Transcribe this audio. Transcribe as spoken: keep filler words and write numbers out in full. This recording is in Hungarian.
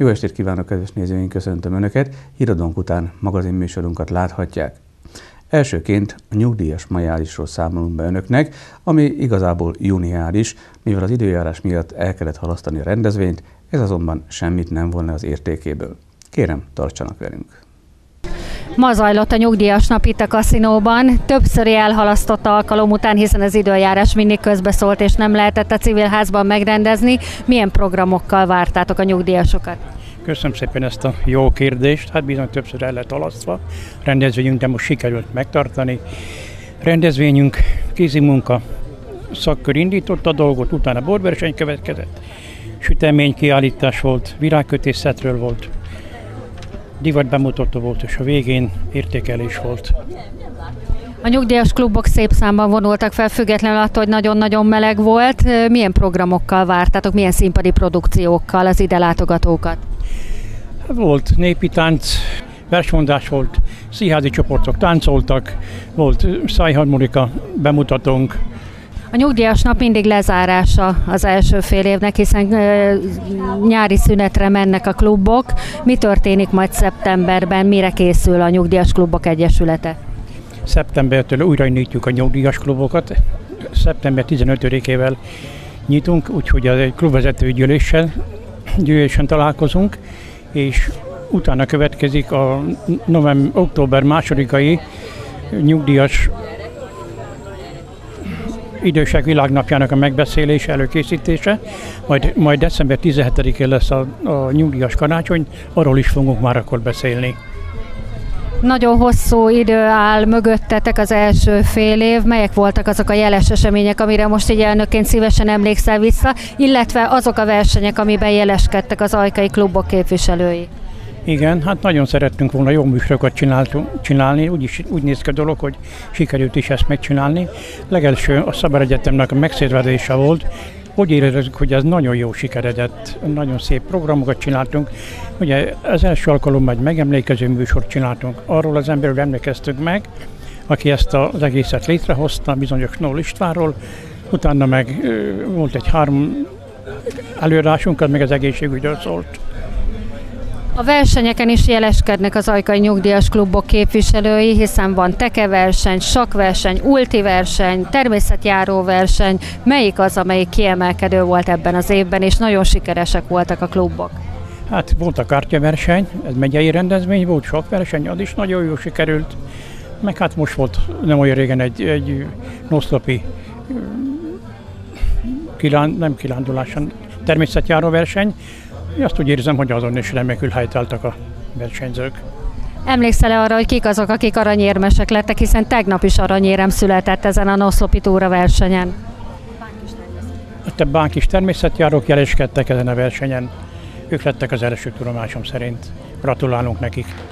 Jó estét kívánok, kedves nézőink, köszöntöm Önöket! Híradónk után magazinműsorunkat láthatják. Elsőként a nyugdíjas majálisról számolunk be Önöknek, ami igazából juniáris, mivel az időjárás miatt el kellett halasztani a rendezvényt, ez azonban semmit nem volna az értékéből. Kérem, tartsanak velünk! Ma zajlott a nyugdíjas nap itt a kaszinóban, többszöri elhalasztott alkalom után, hiszen az időjárás mindig közbeszólt és nem lehetett a civilházban megrendezni. Milyen programokkal vártátok a nyugdíjasokat? Köszönöm szépen ezt a jó kérdést. Hát bizony többször el lett halasztva. Rendezvényünk, de most sikerült megtartani. Rendezvényünk, kézimunka szakkör indított a dolgot, utána borverseny következett, süteménykiállítás volt, virágkötészetről volt, divat bemutató volt, és a végén értékelés volt. A nyugdíjas klubok szép számban vonultak fel, függetlenül attól, hogy nagyon-nagyon meleg volt. Milyen programokkal vártátok, milyen színpadi produkciókkal az ide látogatókat? Volt népi tánc, versmondás volt, színházi csoportok táncoltak, volt szájharmonika bemutatónk. A nyugdíjas nap mindig lezárása az első fél évnek, hiszen e, nyári szünetre mennek a klubok. Mi történik majd szeptemberben, mire készül a Nyugdíjas Klubok Egyesülete? Szeptembertől újra nyitjuk a nyugdíjas klubokat. Szeptember tizenötödikével nyitunk, úgyhogy egy klubvezető gyűléssel, gyűlésen találkozunk, és utána következik a november, október másodikai nyugdíjas idősek világnapjának a megbeszélése, előkészítése, majd, majd december tizenhetedikén lesz a, a nyugdíjas karácsony, arról is fogunk már akkor beszélni. Nagyon hosszú idő áll mögöttetek, az első fél év. Melyek voltak azok a jeles események, amire most így elnökként szívesen emlékszel vissza, illetve azok a versenyek, amiben jeleskedtek az ajkai klubok képviselői? Igen, hát nagyon szerettünk volna jó műsorokat csinálni, úgy, is, úgy néz ki a dolog, hogy sikerült is ezt megcsinálni. Legelső a Szabad Egyetemnek a megszervezése volt. Úgy érezzük, hogy ez nagyon jó sikeredett, nagyon szép programokat csináltunk. Ugye az első alkalommal egy megemlékező műsort csináltunk, arról az emberről emlékeztünk meg, aki ezt az egészet létrehozta, bizonyos Knoll Istvánról. Utána meg volt egy három előadásunk, az meg az egészségügyről szólt. A versenyeken is jeleskednek az ajkai nyugdíjas klubok képviselői, hiszen van tekeverseny, sakkverseny, ultiverseny, természetjáró verseny. Melyik az, amelyik kiemelkedő volt ebben az évben, és nagyon sikeresek voltak a klubok? Hát volt a kártyaverseny, ez megyei rendezvény volt, sakkverseny, az is nagyon jól sikerült. Meg hát most volt nem olyan régen egy, egy noszlopi kilán, nem kiránduláson, természetjáró verseny. Én azt úgy érzem, hogy azon is remekül helytálltak a versenyzők. Emlékszel-e arra, hogy kik azok, akik aranyérmesek lettek, hiszen tegnap is aranyérem született ezen a noszlopi túra versenyen? A bánkis természetjárók jeleskedtek ezen a versenyen. Ők lettek az első tudomásom szerint. Gratulálunk nekik!